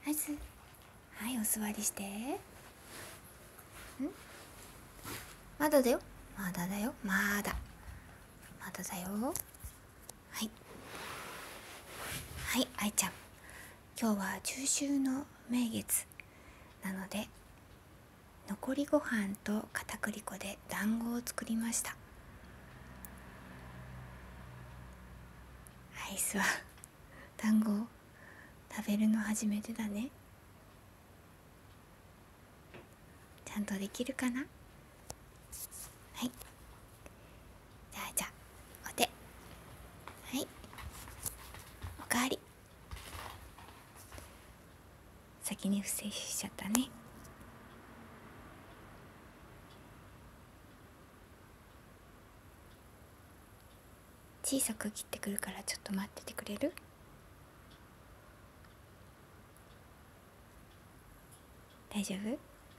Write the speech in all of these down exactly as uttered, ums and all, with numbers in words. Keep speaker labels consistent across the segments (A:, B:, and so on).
A: はい、はい、お座りして。んまだだよ、まだだよ、まだまだだよ。はいはい、愛ちゃん、今日は中秋の名月なので残りご飯と片栗粉で団子を作りました。アイスは団子を食べるの初めてだね。ちゃんとできるかな。はい、じゃあじゃあお手、はい、おかわり。先に不正しちゃったね。小さく切ってくるからちょっと待っててくれる？大丈夫？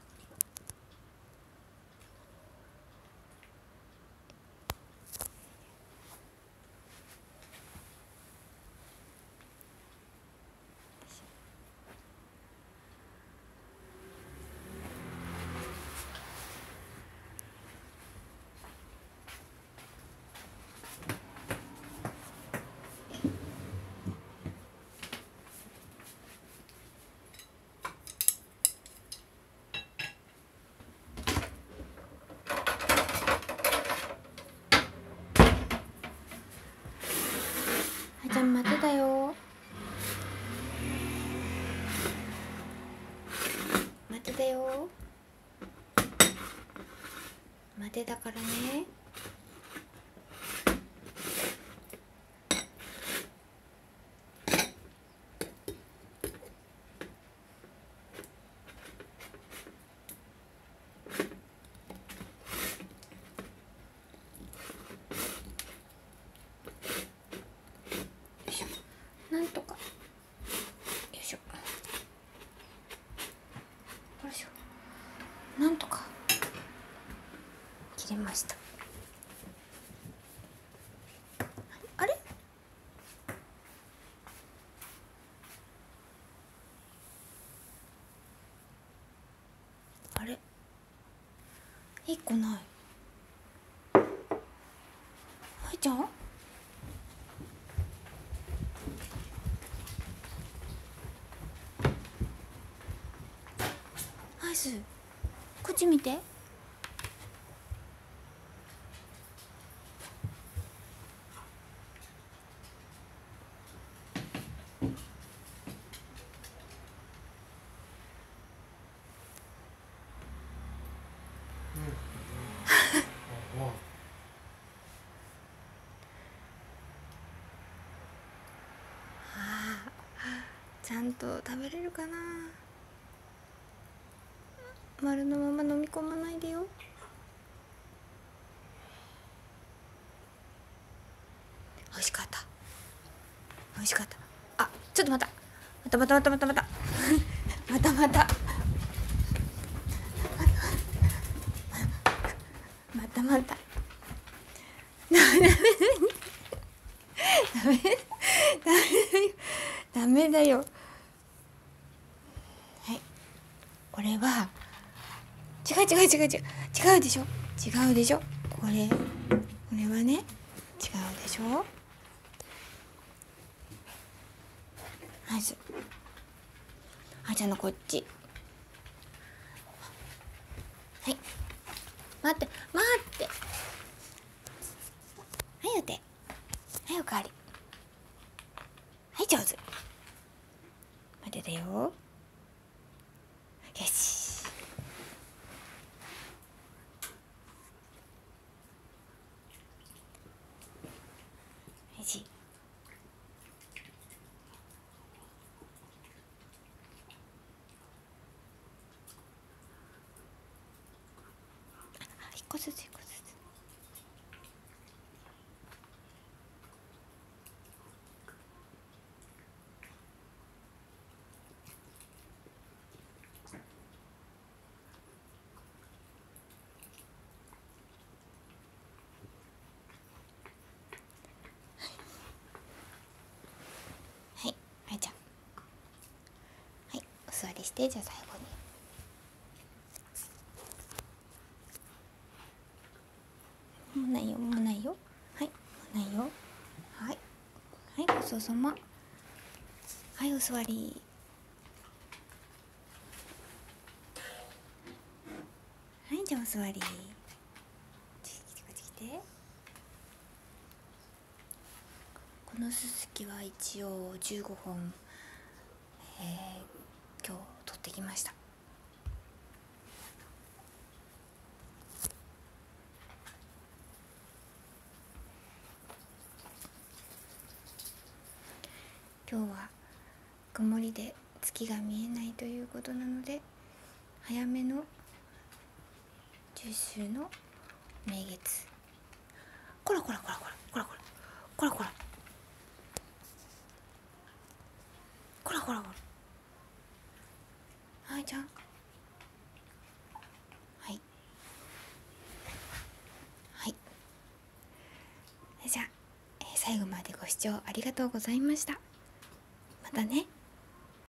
A: あちゃん待てだよ、待てだよ、待てだからね。なんとか、よいしょ、よいしょ、なんとか切れました。あれ？あれ？一個ない。はいちゃん？アイス、こっち見て。ちゃんと食べれるかな。丸のまま飲み込まないでよ。美味しかった、美味しかった。あ、ちょっと待った、またまたまたまたまたまたまたまたダメダメだよ。はい、これは違う違う違う違う違うでしょ、違うでしょ、これこれはね、違うでしょ。まずあーちゃんのこっち、はい、待って待って、はいお手、はいおかわり、はい上手、待てだよ、よし。はいし、一個ずつ一個ずつ。はい、はいちゃん、はい、 して。じゃあ最後に、もうないよもうないよ、はい、もうないよ、はいはい、ごちそうさま、はい、お座り、はい、じゃあお座り、こっち来てこっち来て。このすすきは一応じゅうごほん、えー、今日取ってきました。今日は曇りで月が見えないということなので、早めのじゅっしゅうの名月、こらこらこらこらこらこらこらこらこらこらこら、はい、じゃん、はいはい、じゃあ、えー最後までご視聴ありがとうございました。またね。